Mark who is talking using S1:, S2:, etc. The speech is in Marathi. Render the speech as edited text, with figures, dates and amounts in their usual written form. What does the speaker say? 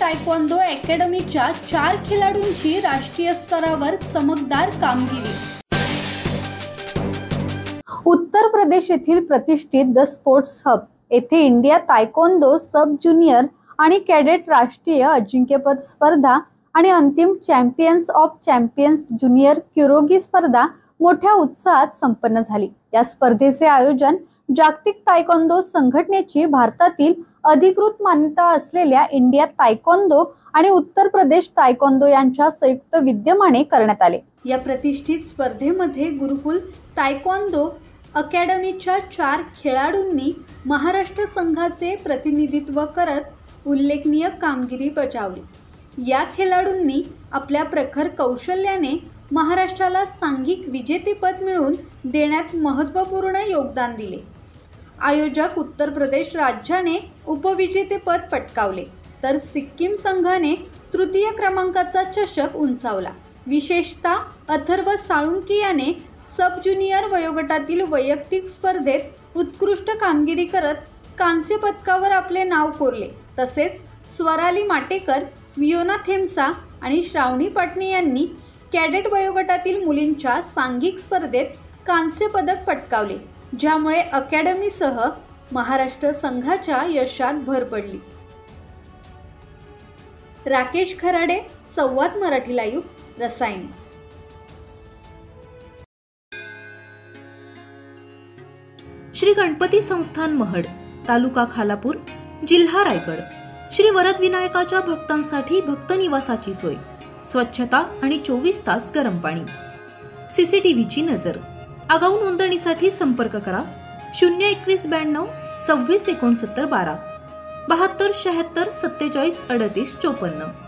S1: तायक्वांदो अकॅडमीच्या 4 खेळाडूंची राष्ट्रीय स्तरावर चमकदार कामगिरी। उत्तर प्रदेश येथील प्रतिष्ठित द स्पोर्ट्स हब येथे इंडिया तायक्वांदो सब ज्युनियर आणि कॅडेट राष्ट्रीय अजिंक्यपद स्पर्धा आणि अंतिम champions of champions junior kyorugi स्पर्धा मोठ्या उत्साहात संपन्न झाली। या स्पर्धेचे आयोजन जागतिक तायक्वांदो संघटनेची भारतातील अधिकृत मान्यता असलेल्या इंडिया तायक्वांदो आणि उत्तर प्रदेश तायक्वांदो यांच्या संयुक्त विद्यमाने करण्यात आले। या प्रतिष्ठित स्पर्धेमध्ये गुरुकुल तायक्वांदो अकॅडमीच्या 4 खेळाडूंनी महाराष्ट्र संघाचे प्रतिनिधित्व करत उल्लेखनीय कामगिरी बजावली। या खेळाडूंनी आपल्या प्रखर कौशल्याने महाराष्ट्राला सांघिक विजेतेपद मिळवून देण्यात महत्त्वपूर्ण योगदान दिले। आयोजक उत्तर प्रदेश राज्याने उपविजेतेपद पटकावले तर सिक्कीम संघाने तृतीय क्रमांकाचा चषक उंचावला। विशेषतः अथर्व साळुंके याने सब ज्युनियर वयोगटातील वैयक्तिक स्पर्धेत उत्कृष्ट कामगिरी करत कांस्य पदकावर आपले नाव कोरले। तसेच स्वराली माटेकर, वियोना थेमसा आणि श्रावणी पाटणे यांनी कॅडेट वयोगटातील मुलींच्या सांघिक स्पर्धेत कांस्य पदक पटकावले, ज्यामुळे अकॅडमीसह महाराष्ट्र संघाच्या यशात भर पडली। राकेश खराडे, संवाद मराठी लाईव्ह, रसायनी।
S2: श्री गणपती संस्थान महड, तालुका खालापूर, जिल्हा रायगड। श्री वरद विनायकाच्या भक्तांसाठी भक्त निवासाची सोय, स्वच्छता आणि 24 तास गरम पाणी, सीसीटीव्हीची नजर। आगाऊ नोंदणीसाठी संपर्क करा 021 92 26 69 12 72 76 47 38 54।